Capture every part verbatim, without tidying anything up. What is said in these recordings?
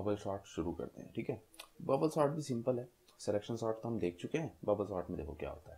Bubble sort शुरू करते हैं। ठीक है, बबल सॉर्ट भी सिंपल है, सिलेक्शन सॉर्ट तो हम देख चुके हैं। बबल सॉर्ट में देखो क्या होता है।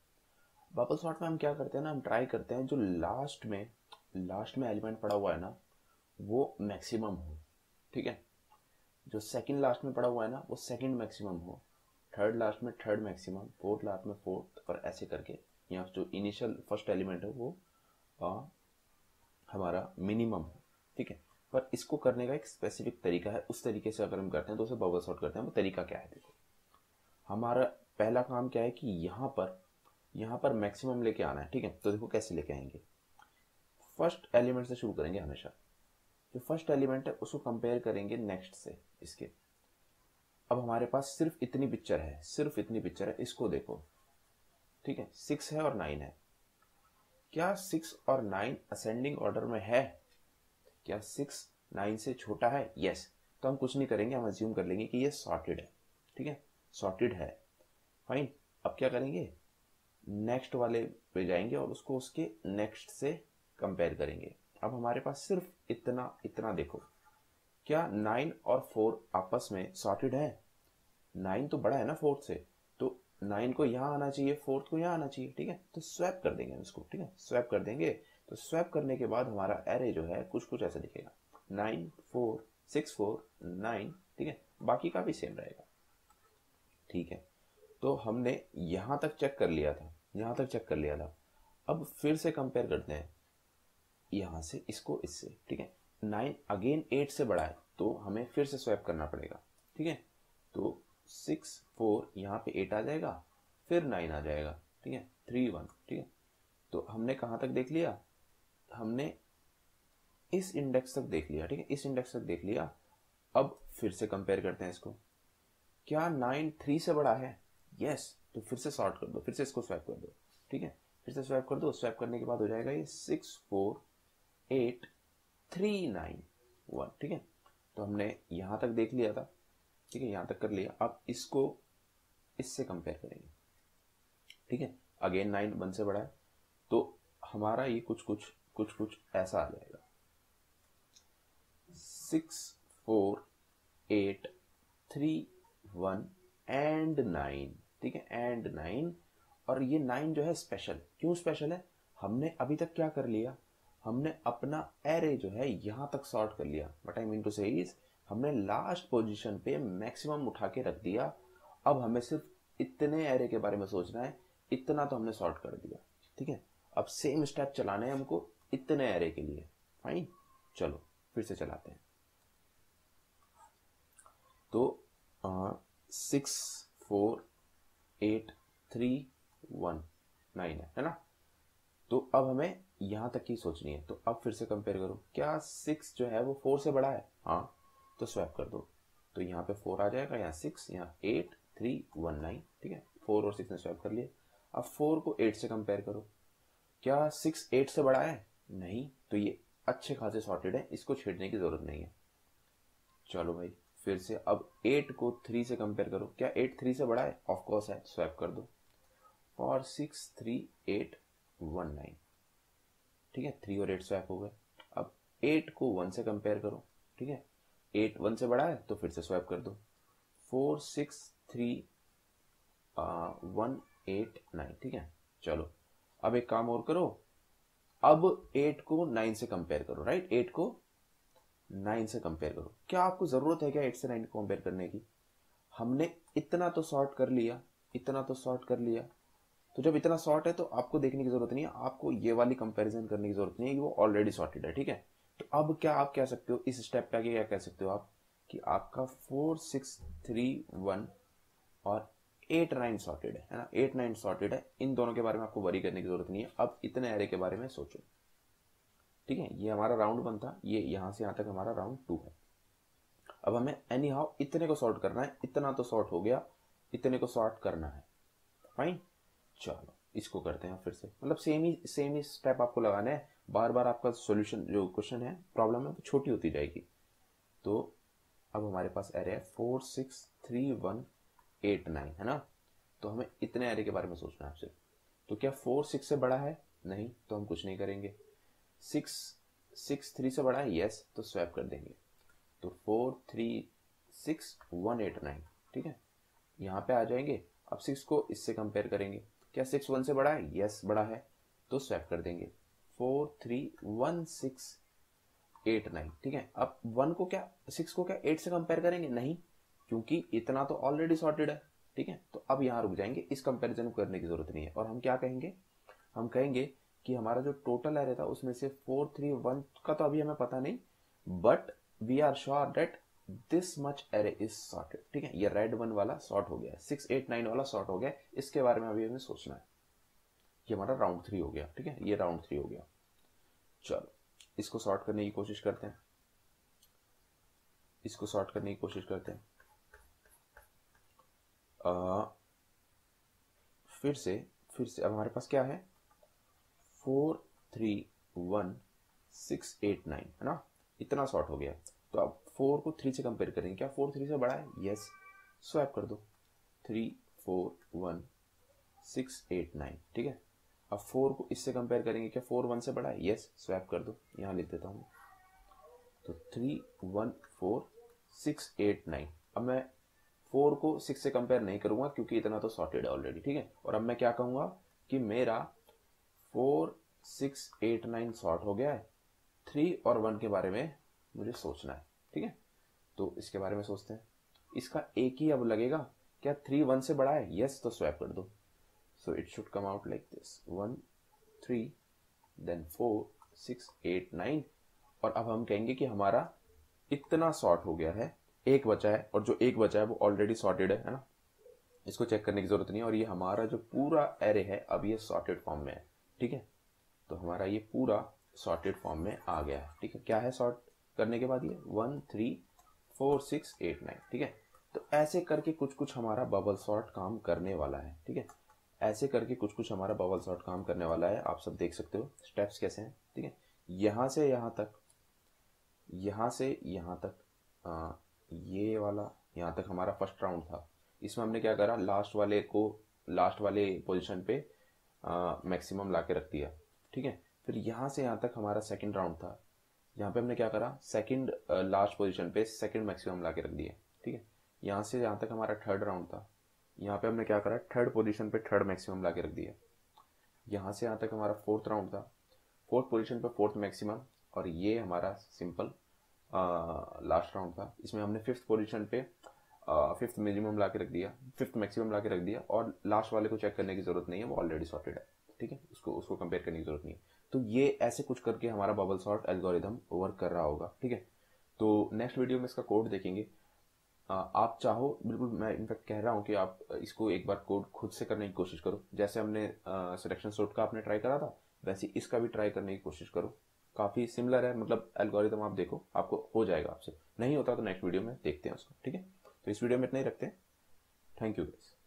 बबल सॉर्ट में हम क्या करते हैं ना, हम ट्राई करते हैं जो लास्ट में लास्ट में एलिमेंट पड़ा हुआ है ना वो मैक्सिमम हो। ठीक है, जो सेकंड लास्ट में पड़ा हुआ है ना वो सेकंड मैक्सिमम हो, थर्ड लास्ट में थर्ड मैक्सिमम, फोर्थ लास्ट में फोर्थ, और ऐसे करके यहाँ जो इनिशियल फर्स्ट एलिमेंट है वो आ, हमारा मिनिमम हो। ठीक है, पर इसको करने का एक स्पेसिफिक तरीका है, उस तरीके से अगर हम करते हैं तो उसे बबल सॉर्ट करते हैं। वो तरीका क्या है, देखो हमारा पहला काम क्या है कि यहाँ पर यहाँ पर मैक्सिमम लेके आना है। ठीक है, तो देखो कैसे लेके आएंगे, फर्स्ट एलिमेंट से शुरू करेंगे हमेशा। जो फर्स्ट एलिमेंट है उसको कंपेयर करेंगे नेक्स्ट से इसके। अब हमारे पास सिर्फ इतनी पिक्चर है, सिर्फ इतनी पिक्चर है, इसको देखो। ठीक है, सिक्स है और नाइन है। क्या सिक्स और नाइन असेंडिंग ऑर्डर में है? क्या सिक्स नाइन से छोटा है? यस। तो हम कुछ नहीं करेंगे, हम अज्यूम कर लेंगे कि ये सॉर्टेड है। ठीक है, सॉर्टेड है, फाइन। अब क्या करेंगे, नेक्स्ट वाले पे जाएंगे और उसको उसके नेक्स्ट से कंपेयर करेंगे। अब हमारे पास सिर्फ इतना इतना देखो, क्या नाइन और फोर आपस में सॉर्टेड है? नाइन तो बड़ा है ना फोर्थ से, तो नाइन को यहाँ आना चाहिए, फोर्थ को यहाँ आना चाहिए। ठीक है, तो स्वैप कर देंगे इसको। ठीक है, स्वैप कर देंगे। तो स्वैप करने के बाद हमारा एरे जो है कुछ कुछ ऐसा दिखेगा, nine four six four nine. ठीक है, बाकी का भी सेम रहेगा। ठीक है, तो हमने यहाँ तक चेक कर लिया था, यहाँ तक चेक कर लिया था। अब फिर से कंपेयर करते हैं यहाँ से इसको इससे। ठीक है, नाइन अगेन एट से बड़ा है तो हमें फिर से स्वैप करना पड़ेगा। ठीक है, तो सिक्स फोर यहाँ पे एट आ जाएगा, फिर नाइन आ जाएगा। ठीक है, थ्री वन। ठीक है, तो हमने कहाँ तक देख लिया, हमने इस इंडेक्स तक देख लिया। ठीक है, इस इंडेक्स तक देख लिया। अब फिर से कंपेयर करते हैं इसको, क्या नाइन थ्री से बड़ा है? यस। तो फिर से सॉर्ट कर दो, फिर से इसको स्वैप कर दो। ठीक है, फिर से स्वैप कर दो। स्वैप करने के बाद हो जाएगा ये six four eight three nine one. ठीक है, तो हमने यहां तक देख लिया था। ठीक है, यहां तक कर लिया। अब इसको इससे कंपेयर करेंगे। ठीक है, अगेन नाइन वन से बड़ा है तो हमारा ये कुछ कुछ कुछ कुछ ऐसा आ जाएगा, six four eight three one and nine. ठीक है, एंड नाइन। और ये नाइन जो है स्पेशल, क्यों स्पेशल है? हमने अभी तक क्या कर लिया, हमने अपना एरे जो है यहां तक सॉर्ट कर लिया। What I mean to say is, हमने लास्ट पोजीशन पे मैक्सिमम उठा के रख दिया। अब हमें सिर्फ इतने एरे के बारे में सोचना है, इतना तो हमने सॉर्ट कर दिया। ठीक है, अब सेम स्टेप चलाने हैं हमको इतने एरे के लिए। फाइन, चलो फिर से चलाते हैं। तो six four eight three one nine है, है ना? तो अब हमें यहां तक की सोचनी है। तो अब फिर से कंपेयर करो, क्या सिक्स जो है वो फोर से बड़ा है? हाँ, तो स्वैप कर दो। तो यहाँ पे फोर आ जाएगा, यहाँ सिक्स, यहाँ एट थ्री वन नाइन। ठीक है, फोर और सिक्स ने स्वैप कर लिया। अब फोर को एट से कंपेयर करो, क्या सिक्स एट से बड़ा है? नहीं, तो ये अच्छे खासे सॉर्टेड है, इसको छेड़ने की जरूरत नहीं है। चलो भाई फिर से अब एट को थ्री से कंपेयर करो, क्या एट थ्री से बड़ा है? ऑफ कोर्स है, स्वैप कर दो। Four six three eight one nine. ठीक है, थ्री और एट स्वैप हो गए। अब एट को वन से कंपेयर करो। ठीक है, एट वन से बड़ा है तो फिर से स्वैप कर दो। Four six three one eight nine. ठीक है, चलो अब एक काम और करो, अब एट को नाइन से कंपेयर करो। राइट, एट को नाइन से कंपेयर करो। क्या आपको जरूरत है क्या एट से नाइन को कंपेयर करने की? हमने इतना तो सॉर्ट कर लिया, इतना तो सॉर्ट कर लिया। तो जब इतना सॉर्ट है तो आपको देखने की जरूरत नहीं है, आपको ये वाली कंपैरिजन करने की जरूरत नहीं है कि वो ऑलरेडी सॉर्टेड है। ठीक है, तो अब क्या आप कह सकते हो, इस स्टेप पे आगे क्या कह सकते हो आप, कि आपका फोर सिक्स थ्री वन और एट नाइन सॉर्टेड है, है ना? एट नाइन सॉर्टेड है, इन दोनों के बारे में आपको वरी करने की जरूरत नहीं है। अब इतने एरे के बारे में सोचो। ठीक है, ये हमारा राउंड वन था, ये यहां से यहां तक हमारा राउंड टू है। अब हमें एनी हाउ इतने को सॉर्ट करना है, इतना तो सॉर्ट हो गया, इतने को सॉर्ट करना है। फाइन, चलो इसको करते हैं फिर से। मतलब सेम ही सेम ही स्टेप आपको लगाना है, बार बार आपका सॉल्यूशन जो क्वेश्चन है, प्रॉब्लम है, वो छोटी होती जाएगी। तो अब हमारे पास एरे है four six three one eight nine, है ना? तो हमें इतने एरे के बारे में सोचना है आपसे। तो क्या फोर सिक्स से बड़ा है? नहीं, तो हम कुछ नहीं करेंगे। सिक्स सिक्स थ्री से बड़ा है? यस, तो स्वैप कर देंगे। तो four three six one eight nine, ठीक है। यहाँ पे आ जाएंगे, अब सिक्स को इससे कंपेयर करेंगे, क्या सिक्स वन से बड़ा है? यस बड़ा है, तो स्वैप कर देंगे, four three one six eight nine, ठीक है। अब वन को क्या, सिक्स को क्या एट से कंपेयर करेंगे? नहीं, क्योंकि इतना तो ऑलरेडी सॉर्टेड है, ठीक है। तो अब यहाँ रुक जाएंगे, इस कंपैरिजन को करने की जरूरत नहीं है। और हम क्या कहेंगे, हम कहेंगे कि हमारा जो टोटल एरे था उसमें से फोर थ्री वन का तो अभी हमें पता नहीं, but we are sure that this much array is sorted, ठीक है। ये रेड वन वाला सॉर्ट हो गया, सिक्स एट नाइन वाला सॉर्ट हो गया, इसके बारे में अभी हमें सोचना है। ये हमारा राउंड थ्री हो गया, ठीक है, ये राउंड थ्री हो गया। चलो इसको सॉर्ट करने की कोशिश करते हैं, इसको सॉर्ट करने की कोशिश करते हैं। आ, फिर से फिर से अब हमारे पास क्या है, four three one six eight nine, है ना, इतना सॉर्ट हो गया। तो अब फोर को थ्री से कंपेयर करेंगे, क्या फोर थ्री से बड़ा है? यस, स्वैप कर दो, three four one six eight nine, ठीक है। अब फोर को इससे कंपेयर करेंगे, क्या फोर वन से बड़ा है? यस, स्वैप कर दो, यहाँ लिख देता हूँ, तो three one four six eight nine. अब मैं फोर को सिक्स से कंपेयर नहीं करूंगा क्योंकि इतना तो सॉर्टेड है ऑलरेडी, ठीक है। और अब मैं क्या कहूंगा कि मेरा four six eight nine sort हो गया है, थ्री और वन के बारे में मुझे सोचना है, ठीक है। तो इसके बारे में सोचते हैं, इसका एक ही अब लगेगा, क्या थ्री वन से बड़ा है? यस, तो स्वैप कर दो, so it should come out like this, one three then four six eight nine. और अब हम कहेंगे कि हमारा इतना सॉर्ट हो गया है, एक बचा है, और जो एक बचा है वो ऑलरेडी सॉर्टेड है, है ना, इसको चेक करने की जरूरत नहीं है। और ये हमारा जो पूरा एरे है अब ये सॉर्टेड फॉर्म में है, ठीक है। तो हमारा ये पूरा सॉर्टेड फॉर्म में आ गया है, ठीक है। क्या है सॉर्ट करने के बाद? ये one three four six eight nine, ठीक है। तो ऐसे करके कुछ कुछ हमारा बबल सॉर्ट काम करने वाला है, ठीक है। ऐसे करके कुछ कुछ हमारा बबल सॉर्ट काम करने वाला है, आप सब देख सकते हो स्टेप्स कैसे हैं, ठीक है। यहां से यहां तक, यहां से यहां तक, आ, ये वाला यहाँ तक हमारा फर्स्ट राउंड था। इसमें हमने क्या करा, लास्ट वाले को लास्ट वाले पोजीशन पे मैक्सिमम ला के रख दिया, ठीक है। फिर यहाँ से यहाँ तक हमारा सेकंड राउंड था, यहाँ पे हमने क्या करा, सेकंड लास्ट पोजीशन पे सेकंड मैक्सिमम ला के रख दिया, ठीक है। यहाँ से यहाँ तक हमारा थर्ड राउंड था, यहाँ पे हमने क्या करा, थर्ड पोजीशन पे थर्ड मैक्सिमम ला के रख दिया। यहाँ से यहाँ तक हमारा फोर्थ राउंड था, फोर्थ पोजीशन पे फोर्थ मैक्सिमम, और ये हमारा सिंपल लास्ट राउंड था। इसमें हमने फिफ्थ पोजीशन पे फिफ्थ मिनिमम ला के रख दिया, फिफ्थ मैक्सिमम ला के रख दिया, और लास्ट वाले को चेक करने की जरूरत नहीं है, वो ऑलरेडी सॉर्टेड है, ठीक है। उसको उसको कंपेयर करने की जरूरत नहीं है। तो ये ऐसे कुछ करके हमारा बबल सॉर्ट एल्गोरिदम वर्क कर रहा होगा, ठीक है। तो नेक्स्ट वीडियो में इसका कोड देखेंगे। आ, आप चाहो, बिल्कुल मैं इनफैक्ट कह रहा हूँ कि आप इसको एक बार कोड खुद से करने की कोशिश करो, जैसे हमने सिलेक्शन सॉर्ट का आपने ट्राई करा था वैसे इसका भी ट्राई करने की कोशिश करो। काफ़ी सिमिलर है, मतलब एल्गोरिदम आप देखो, आपको हो जाएगा। आपसे नहीं होता तो नेक्स्ट वीडियो में देखते हैं उसको, ठीक है। तो इस वीडियो में इतना ही रखते हैं। Thank you guys.